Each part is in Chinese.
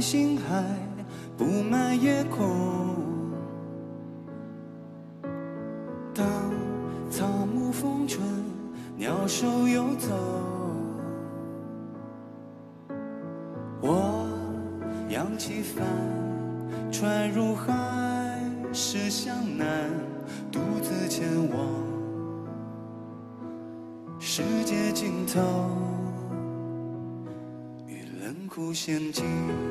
星海布满夜空。当草木逢春，鸟兽游走，我扬起帆，船入海，驶向南，独自前往世界尽头，与冷酷仙境。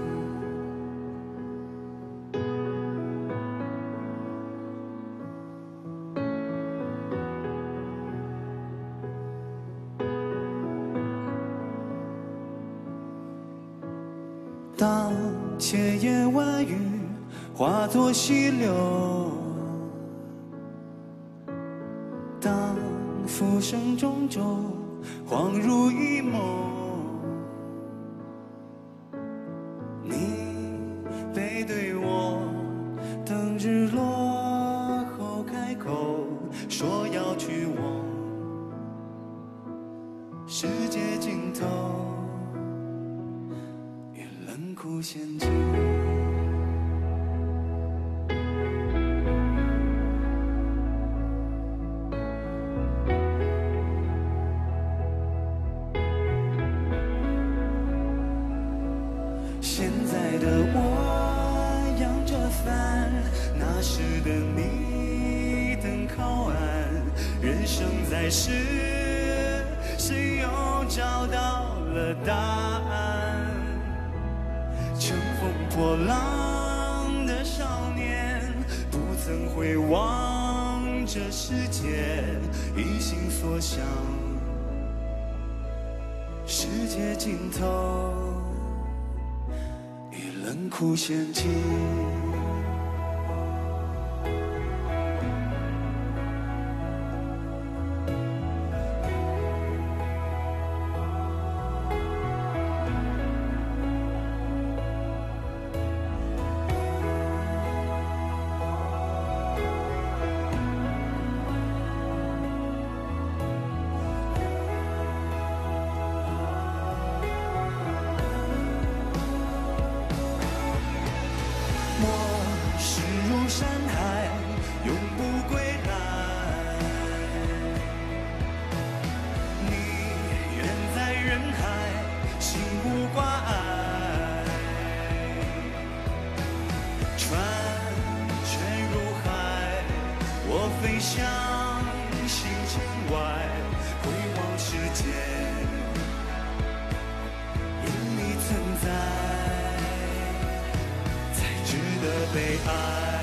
当千言万语化作溪流，当浮生种种恍如一梦，你背对我，等日落后开口，说要去往世界尽头，与冷酷仙境。现在的我扬着帆，那时的你等靠岸。人生在世，谁又找到了答案？乘风破浪的少年，不曾回望这世界，一心所向世界尽头，与冷酷仙境。驶入山海，永不归来。你远在人海，心无挂碍。船沉入海，我飞向星辰外，回望世界，因你存在，才值得被爱。